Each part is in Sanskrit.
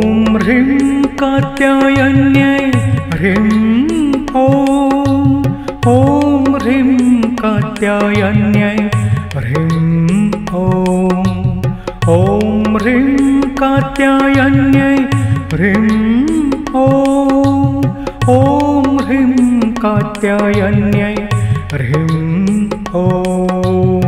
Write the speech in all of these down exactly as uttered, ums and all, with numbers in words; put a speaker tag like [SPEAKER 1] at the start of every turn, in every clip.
[SPEAKER 1] ॐ ह्रीं कात्यायन्यै ह्रीं ॐ ॐ ह्रीं कात्यायन्यै ह्रीं ॐ ॐ ह्रीं कात्यायन्यै ह्रीं ॐ ॐ ह्रीं कात्यायन्यै ह्रीं ॐ।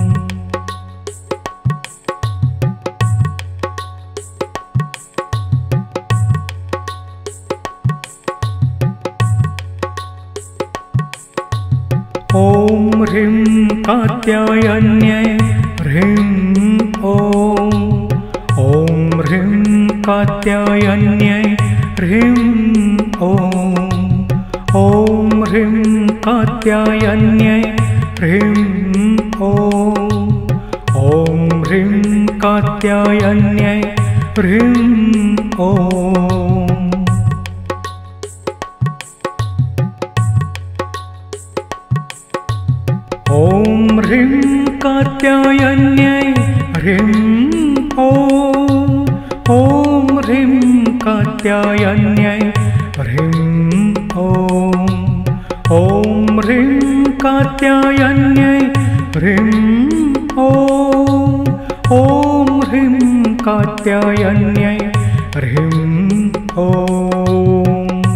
[SPEAKER 1] ॐ ह्रीं कात्यायन्यै ह्रीं ॐ ॐ ह्रीं कात्यायन्यै ह्रीं ॐ ॐ ह्रीं कात्यायन्यै ह्रीं ॐ ॐ ह्रीं कात्यायन्यै ह्रीं ॐ। ॐ ह्रीं कात्यायन्यै ह्रीं ॐ ॐ ह्रीं कात्यायन्यै ह्रीं ॐ ॐ ह्रीं कात्यायन्यै ह्रीं ॐ ॐ ह्रीं कात्यायन्यै ह्रीं ॐ।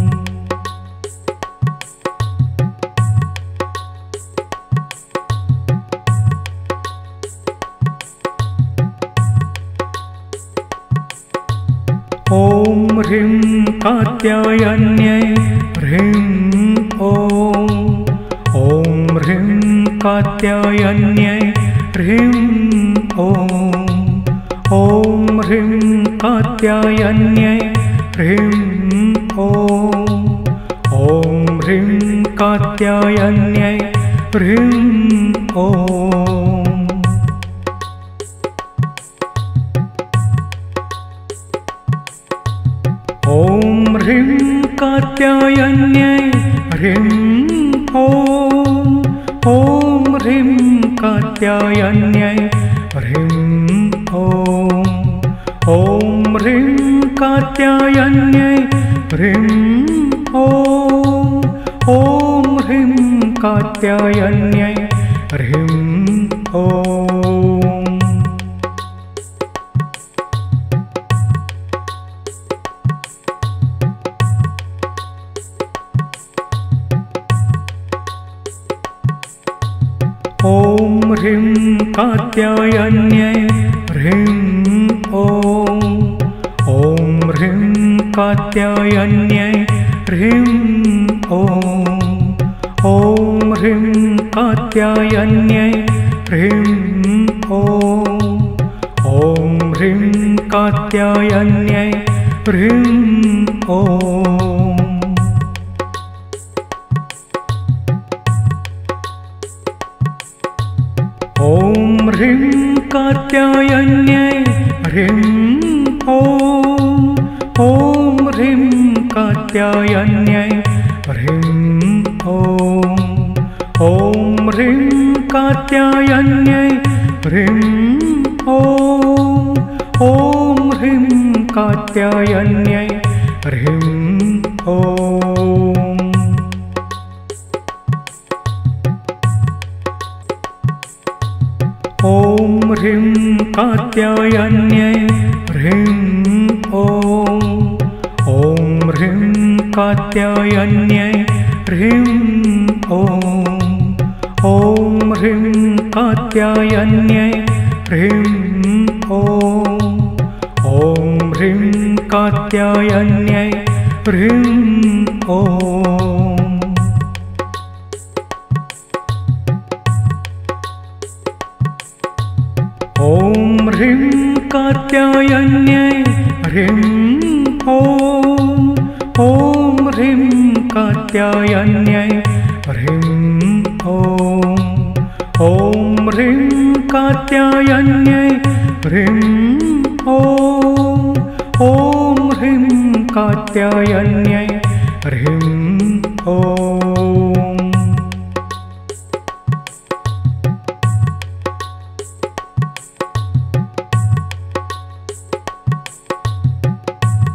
[SPEAKER 1] ॐ ह्रीं कात्यायन्यै ह्रीं ॐ ॐ ह्रीं कात्यायन्यै ह्रीं ॐ ॐ ह्रीं कात्यायन्यै ह्रीं ॐ ॐ ह्रीं कात्यायन्यै ह्रीं ॐ। ॐ ह्रीं कात्यायन्यै ह्रीं ॐ ॐ ह्रीं कात्यायन्यै ह्रीं ॐ ॐ ह्रीं कात्यायन्यै ह्रीं ॐ ॐ ह्रीं कात्यायन्यै ह्रीं ॐ। ॐ ह्रीं कात्यायन्यै ह्रीं ॐ ॐ ह्रीं कात्यायन्यै ह्रीं ॐ ॐ ह्रीं कात्यायन्यै ह्रीं ॐ ॐ ह्रीं कात्यायन्यै ह्रीं ॐ। ॐ ह्रीं कात्यायन्यै ह्रीं ॐ ॐ ह्रीं कात्यायन्यै ह्रीं ॐ ॐ ह्रीं कात्यायन्यै ह्रीं ॐ ॐ ह्रीं कात्यायन्यै ह्रीं ॐ। ॐ ह्रीं कात्यायन्यै ह्रीं ॐ ॐ ह्रीं कात्यायन्यै ह्रीं ॐ ॐ ह्रीं कात्यायन्यै ह्रीं ॐ ॐ ह्रीं कात्यायन्यै ह्रीं ॐ। ॐ ह्रीं कात्यायन्यै ह्रीं ॐ ॐ ह्रीं कात्यायन्यै ह्रीं ॐ ॐ ह्रीं कात्यायन्यै ह्रीं ॐ ॐ ह्रीं कात्यायन्यै ह्रीं ॐ। ॐ